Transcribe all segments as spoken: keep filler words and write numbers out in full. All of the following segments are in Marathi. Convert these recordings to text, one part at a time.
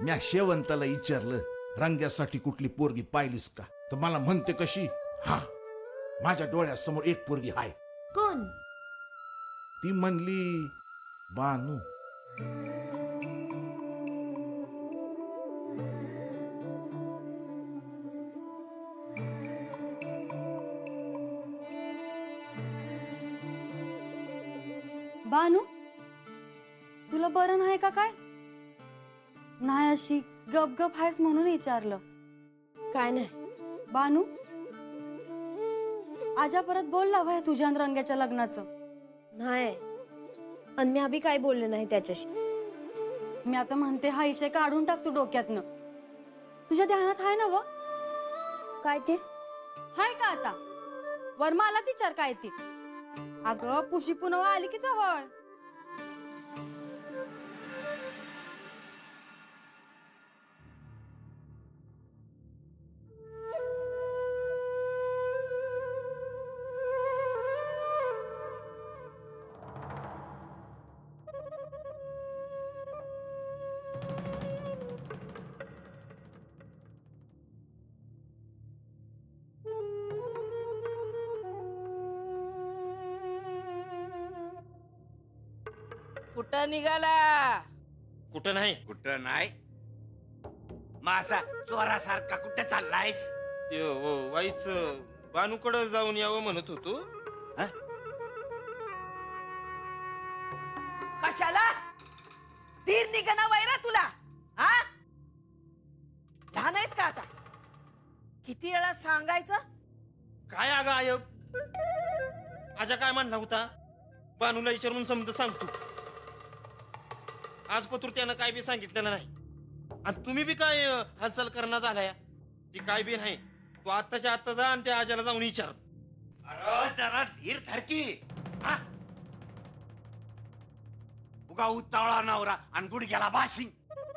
म्या शेवंताला विचारलं रंग्यासाठी कुठली पोरगी पाहिलीस का, तर मला म्हणते कशी, हा माझ्या डोळ्यासमोर एक पोरगी हाय. कोण? ती म्हणली बानू. बानू, तुला बरं नाही का काय? नाही अशी गप गप आहेस म्हणून विचारलं. काय नाही बानू, आजा परत बोलला व्हय तुझ्या आणि रंग्याच्या लग्नाचं? नाही, आणि मी अभि काय बोलले नाही त्याच्याशी. मी आता म्हणते हा विषय काढून टाक तू डोक्यातनं. तुझ्या ध्यानात आहे ना व काय ते? हाय का आता? वर्मा आला विचार काय ती? अगं पुशी पुनवा आली की जवळ. कुठं निघाला? कुठं नाही. कुठं नाही? मासा चोरासारखा कुठे चाललायस? ते वाईच बानूकडं जाऊन यावं म्हणत होतो. कशाला? तीर निघणं वैरा तुला? हा, लहान आहेस का आता? किती वेळा सांगायचं? काय अगं आयब, आजा काय म्हणला होता? बानूला विचारून समज सांगतो. आज पत्र त्यानं काय बी सांगितलेलं नाही, आणि तुम्ही बी काय हालचाल करणं झालाय. ती काय बी नाही. तू आत्ताच्या आत्ता जा आणि त्या आजाला जाऊन विचार. अरे जरा धीर धरकी. उगा उतावळा नवरा आणि गुडघ्याला बाशिंग.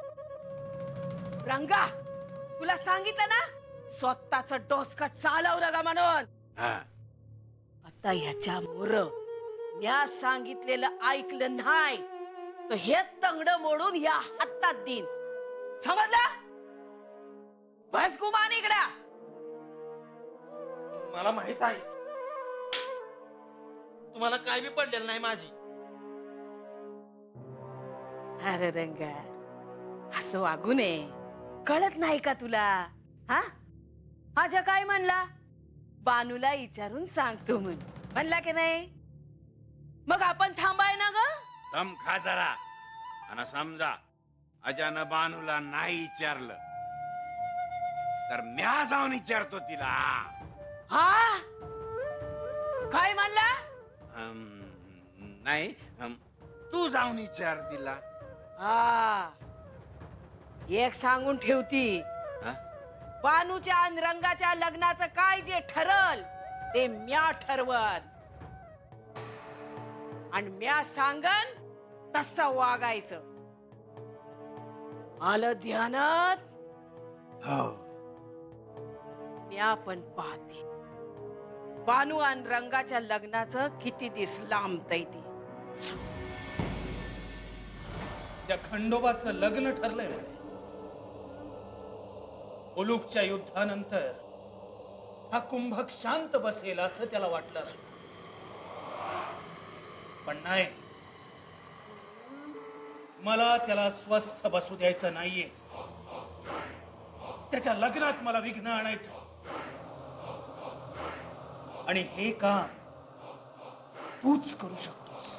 रंगा, तुला सांगितलं ना स्वतःच डोसका चालव नका म्हणून. आता ह्याच्या मोर म्या सांगितलेलं ऐकलं नाही तर हे तंगड मोडून या हातात देईन, समजलं? बस गुमान इकडा. मला माहित आहे तुम्हाला काय बी पडलेलं नाही माझी. अरे रंगा, असं वागू नये. कळत नाही का तुला? हा, आजा काय म्हणला? बानूला विचारून सांगतो म्हण म्हणला की नाही? मग आपण थांबाय ना ग. दम खा जरा आणि समजा अजानं बानूला नाही विचारलं तर म्या जाऊन विचारतो तिला. हा, काय म्हणला? नाही, तू जाऊन विचार तिला. हा, एक सांगून ठेवती, बानूच्या आणि रंगाच्या लग्नाचं काय जे ठरल ते म्या ठरवल, आणि म्या सांगन तसं वागायचं. आलं ध्यानात? हो. म्या पण पाहते बानू आणि रंगाच्या लग्नाचं किती दिस लांबतय ते. त्या खंडोबाचं लग्न ठरलंय म्हणे. उलूकच्या युद्धानंतर हा कुंभक शांत बसेल असं त्याला वाटलं असं, पण नाही. मला त्याला स्वस्थ बसू द्यायचं नाहीये. त्याच्या लग्नात मला विघ्न आणायचं, आणि हे काम तूच करू शकतोस.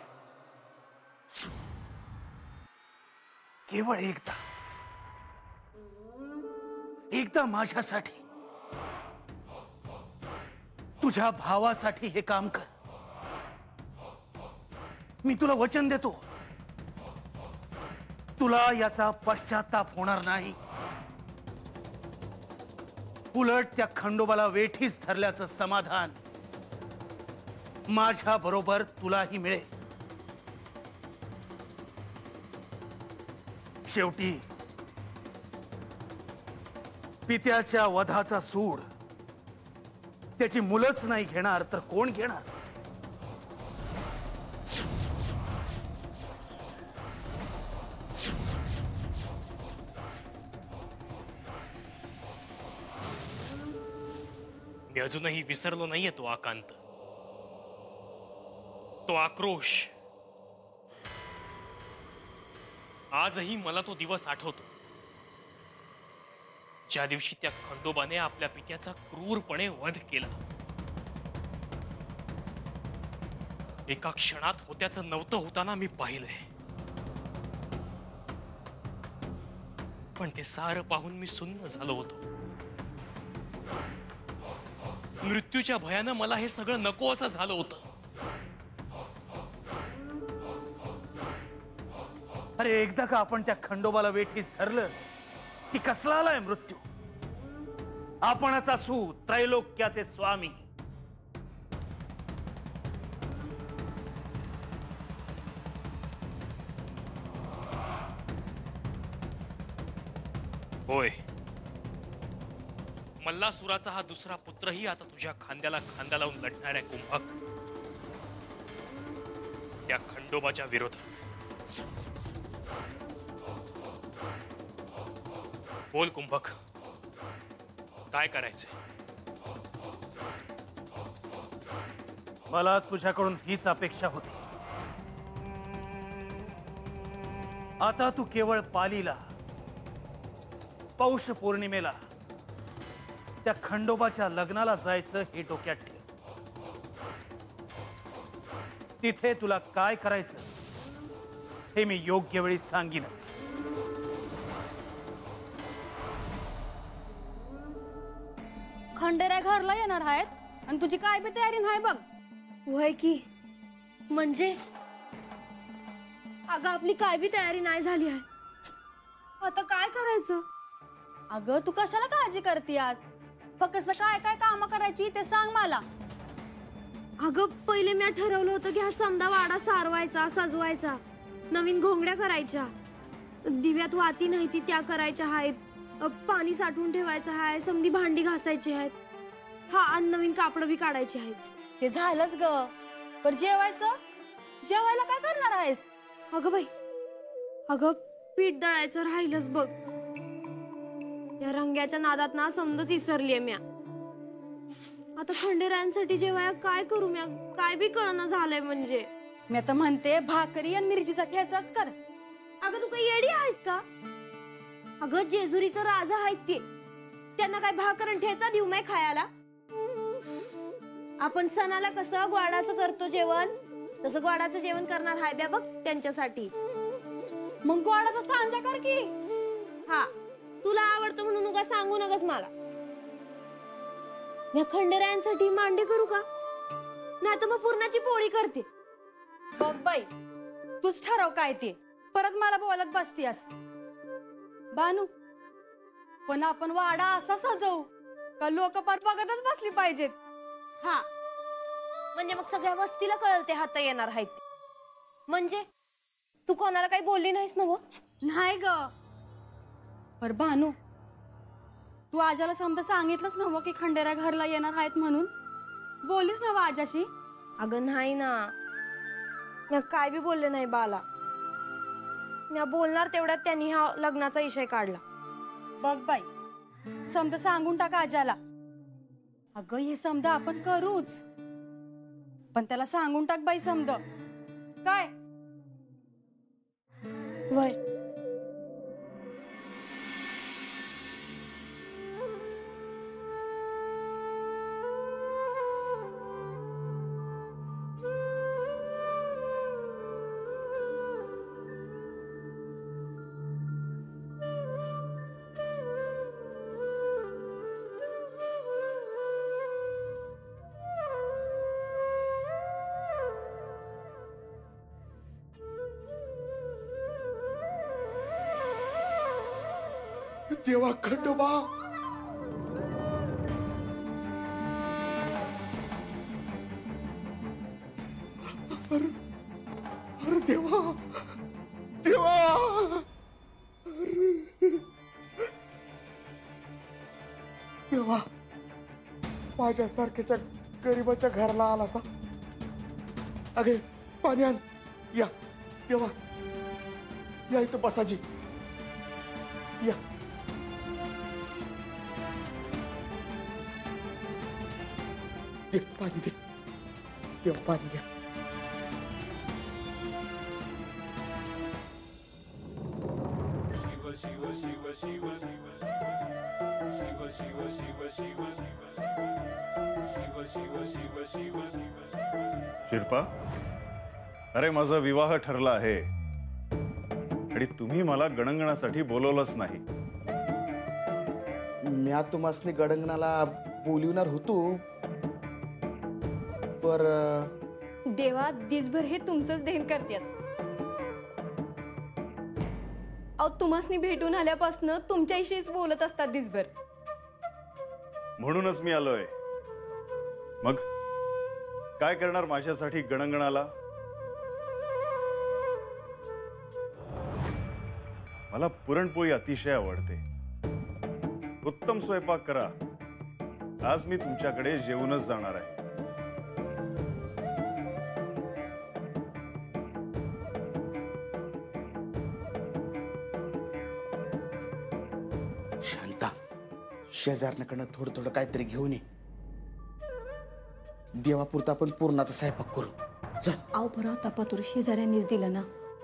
केवळ एकदा एकदा माझ्यासाठी, तुझ्या भावासाठी हे काम कर. मी तुला वचन देतो, तुला याचा पश्चाताप होणार नाही. उलट त्या खंडोबाला वेठीस धरल्याचं समाधान माझ्या बरोबर तुलाही मिळेल. शेवटी पित्याच्या वधाचा सूड त्याची मुलंच नाही घेणार तर कोण घेणार? मी अजूनही विसरलो नाहीये तो आकांत, तो आक्रोश. आजही मला तो दिवस आठवतो, ज्या दिवशी त्या खंडोबाने आपल्या पित्याचा क्रूरपणे वध केला. एका क्षणात होत्याचं नव्हतं होताना मी पाहिलंय, पण ते सारं पाहून मी सुन्न झालो होतो. मृत्यूच्या भयानं मला हे सगळं नको असं झालं होतं. अरे एकदा का आपण त्या खंडोबाला वेठीस धरलं की कसला आलाय मृत्यू. आपणच असू त्रैलोक्याचे स्वामी. होय, मल्लासुराचा हा दुसरा पुत्रही आता तुझ्या खांद्याला खांदा लावून लढणाऱ्या कुंभक, त्या खंडोबाच्या विरोधात. बोल कुंभक, काय करायचंय? मला तुझ्याकडून हीच अपेक्षा होती. आता तू केवळ पालीला, पौष पौर्णिमेला त्या खंडोबाच्या लग्नाला जायचं हे डोक्यात ठेव. तिथे तुला काय करायचं हे मी योग्य वेळी सांगीनच. खंडेराय घरला येणार आहेत आणि तुझी काय बी तयारी नाही बघ. वय की म्हणजे अगं आपली काय बी तयारी नाही झाली आहे. आता काय करायचं? अगं तू कशाला काळजी करतीयास? फक्त काय काय काम करायची ते सांग मला. अगं पहिले मी ठरवलं होतं की हा समदा वाडा सारवायचा, सजवायचा, नवीन घोंगड्या करायच्या, दिव्यात वाती नाही ती त्या करायच्या आहेत, पाणी साठवून ठेवायचं आहे, समधी भांडी घासायची आहेत, हा आणि नवीन कापड बी काढायची आहेत. ते झालंच ग, पण जेवायचं जेवायला काय करणार आहेस? अगं बाई, अगं पीठ दळायचं राहिलंच बघ. या रंग्याच्या नादात ना समजच विसरलीये म्या. आता खंडेरायांसाठी जेवाया काय करू म्या, काय बी कळना झालंय. म्हणजे मी आता म्हणते भाकरी आणि मिरचीचा ठेचाच कर. अगं तू काही येडी आहेस का? अगं जेजुरीचं राजा आहेत ते, त्यांना काय भाकर आणि ठेचा देऊ माय खायला? आपण सणाला कसं ग्वाडाचं करतो जेवण, तसं ग्वाडाचं जेवण करणार हाय ब्या बघ त्यांच्यासाठी. मग ग्वाडाचं सांजा कर की. हा, तुला आवडतं म्हणून उगा सांगू नकस मला. मी खंडेरायांसाठी मांडे करू का? नाही तर मग पुरणाची पोळी करते. बघ बाई, तूच ठरव काय ते, परत मला बोलत बसतीस. बानू, पण आपण वाडा असा सजवू का लोक पर बघतच बसली पाहिजेत. हा, म्हणजे मग सगळ्या वस्तीला कळल ते हात येणार आहेत. म्हणजे तू कोणाला काही बोलली नाहीस ना? नाही ग, पर बानू तू आजाला समजा सांगितलंच नव्ह की खंडेरा घरला येणार आहेत म्हणून? बोलीस ना आजाशी? अगं नाही ना, मी काय बी बोलले नाही बाला. मी बोलणार तेवढ्यात त्यांनी हा लग्नाचा विषय काढला. बघ बाई, समजा सांगून टाका आजाला. अगं हे समजा आपण करूच, पण त्याला सांगून टाक बाई समजा. काय वय देवा खंडोबा, अरे अरे देवा देवा, अरे देवा, माझ्यासारख्याच्या गरीबाच्या घराला आलासा. अगे पाणी आण. या देवा, या इथं बसाजी. या दे पाणी दे दे पाणी घ्या. शिल्पा, अरे माझा विवाह ठरला आहे आणि तुम्ही मला गणंगणासाठी बोलवलंच नाही. म्या तुम्हासनी गडंगणाला बोलवणार होतो, पर देवा दिसभर हे तुमचंच देण करतात. अहो तुम्हासनी भेटून आल्यापासून तुमच्याशीच बोलत असतात दिसभर. म्हणूनच मी आलोय. मग काय करणार माझ्यासाठी गणंगणाला? मला पुरणपोळी अतिशय आवडते. उत्तम स्वयंपाक करा. आज मी तुमच्याकडे जेवूनच जाणार आहे. शांता, शेजारकडनं थोडं थोडं काहीतरी घेऊन ये. देवापुरता आपण पूर्णाचा स्वयंपाक करू. जा. अहो बरं आता पातूर शेजाऱ्यांनीच दिलं ना,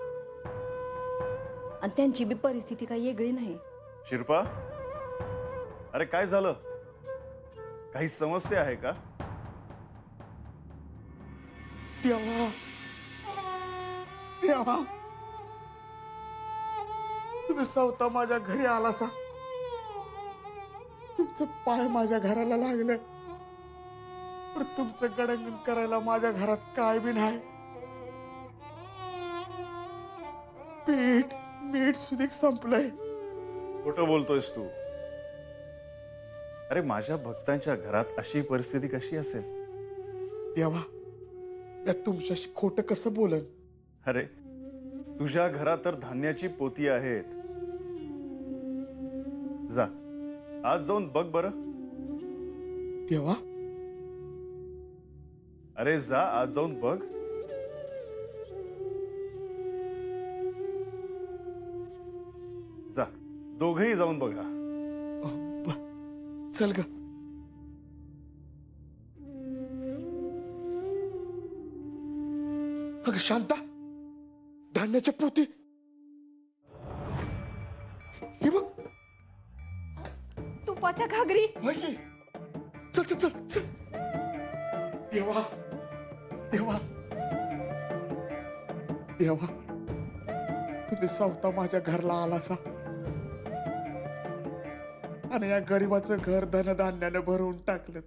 आणि त्यांची बी परिस्थिती काही वेगळी नाही. शिल्पा, अरे काय झालं? काही समस्या आहे का? देवा देवा, तुम्ही स्वतः माझ्या घरी आलासा. तुमचं पाय माझ्या घराला लागलं, पण तुमचं गडंगण करायला माझ्या घरात काय बी नाही. पीठ मीठ सुद्धा संपलंय. खोटं बोलतोयस तू. अरे माझ्या भक्तांच्या घरात अशी परिस्थिती कशी असेल? देवा, या तुमच्याशी खोटं कसं बोलन? अरे तुझ्या घरात तर धान्याची पोती आहेत. जा, आज जाऊन बघ बरं. देवा, अरे जा, आज जाऊन बघ. जा, दोघही जाऊन बघा. चल ग. अगं शांता, धान्याच्या पोती हे बघ. तुपाच्या घागरी. चल चल चल चल. देवा देवा देवा, तुम्ही स्वतः माझ्या घरला आलासा आणि या गरीबाचं घर धनधान्यानं भरून टाकलं.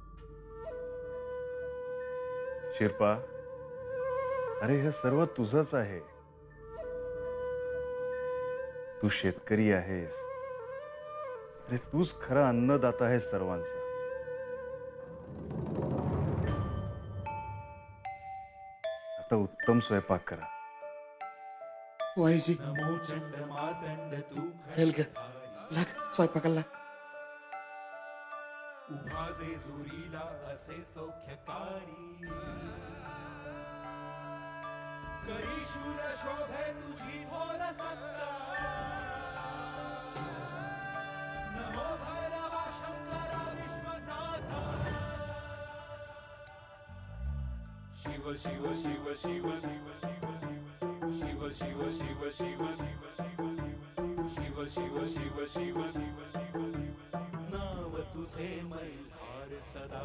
शिल्पा, अरे हे सर्व तुझंच आहे. तू शेतकरी आहेस. अरे तूच खरा अन्नदाता आहेस सर्वांचा. आता उत्तम स्वयंपाक करा. वाईजी, चल ग, लाग स्वयंपाकाला लाग. उभाजे जुरीला असे सौख्यकारी, करी शूर शोभे तुझी थोर सत्ता. नमो भैरवा शंकरा विश्वनाथा. शिव शिव शिव शिव शिव शिव शिव शिव शिव शिव शिव शिव नाव तुझे मल्हार सदा.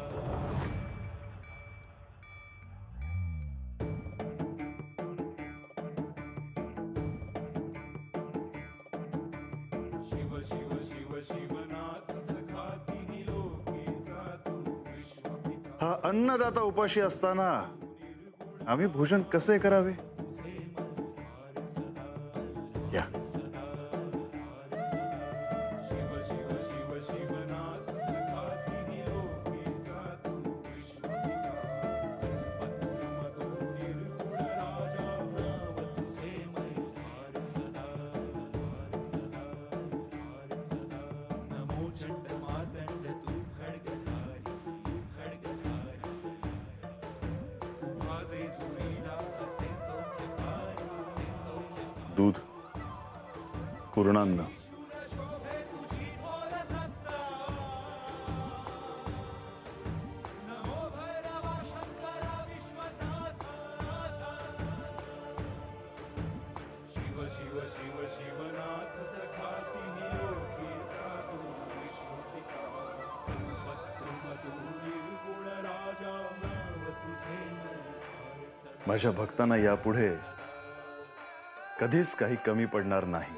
शिव शिव शिव शिवनाथ सखा तिन्ही लोकेचा तू विश्वपिता. हा अन्नदाता उपाशी असताना आम्ही भोजन कसे करावे? या. दूध, पूर्णान्न, माझ्या भक्तांना यापुढे कधीच काही कमी पडणार नाही.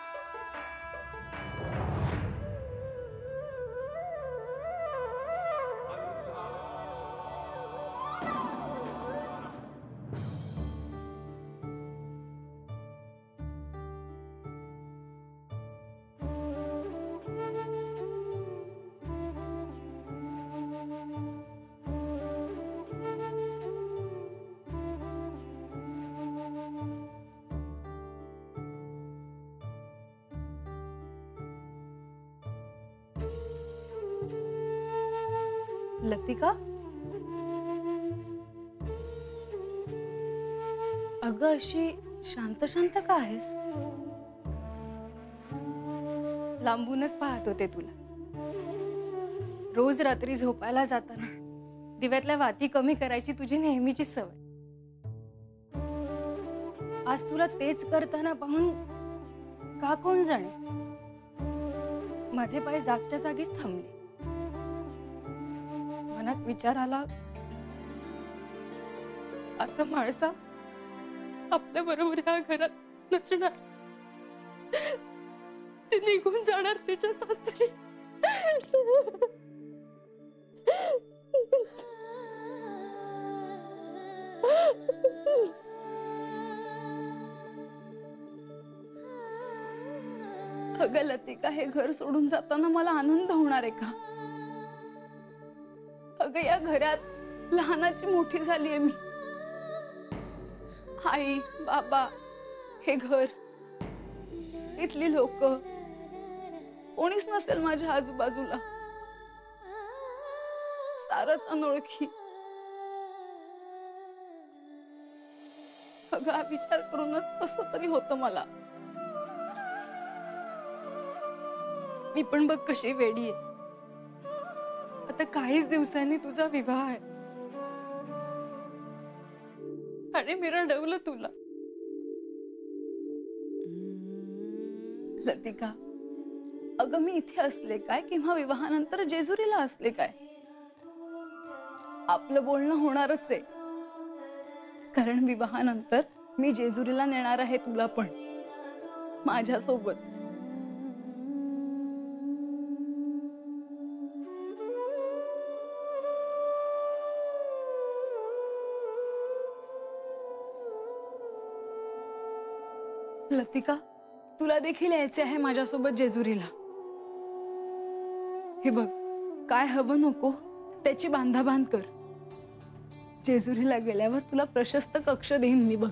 लतिका, अगं अशी शांत शांत का आहेस? लांबूनच पाहत होते तुला. रोज रात्री झोपायला जाताना दिव्यातल्या वाती कमी करायची तुझी नेहमीची सवय. आज तुला तेच करताना पाहून का कोण जाणे माझे पाय जागच्या जागीच थांबले. मनात विचार आला, आता माणसा आपल्या बरोबर ह्या घरात नसणार, ते निघून जाणार त्याच्या सासरी. अगं लतिका, हे घर सोडून जाताना मला आनंद होणार आहे का? अगं या घरात लहानाची मोठी झालीये मी. आई बाबा, हे घर, इथली लोक, कोणीच नसेल माझ्या आजूबाजूला, सारच अनोळखी. अगं हा विचार करूनच कसं तरी होतं मला. मी पण बघ कशी वेडी आहे. आता काहीच दिवसांनी तुझा विवाह आहे आणि मी रडवलं तुला. लतिका, अगं मी इथे असले काय किंवा विवाहानंतर जेजुरीला असले काय, आपलं बोलणं होणारच आहे. कारण विवाहानंतर मी जेजुरीला नेणार आहे तुला पण माझ्यासोबत. लतिका, तुला देखील यायचे आहे माझ्यासोबत जेजुरीला. हे बघ, काय हवं नको त्याची बांधाबांध कर. जेजुरीला गेल्यावर तुला प्रशस्त कक्ष देईन मी बघ.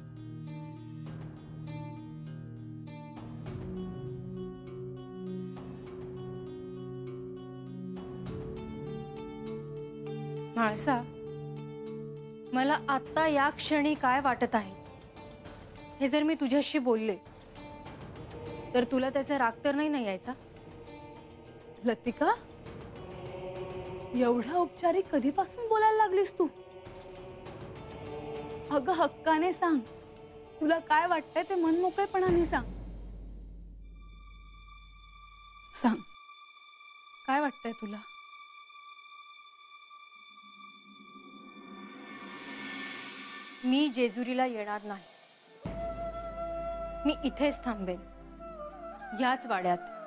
म्हाळसा, मला आता या क्षणी काय वाटत आहे हे जर मी तुझ्याशी बोलले तर तुला त्याचा राग तर नाही ना यायचा? लतिका, एवढ्या औपचारिक कधीपासून बोलायला लागलीस तू? अगं हक्काने सांग, तुला काय वाटतंय ते मनमोकळेपणाने सांग. सांग, काय वाटतंय तुला? मी जेजुरीला येणार नाही. मी इथेच थांबेन, याच वाड्यात.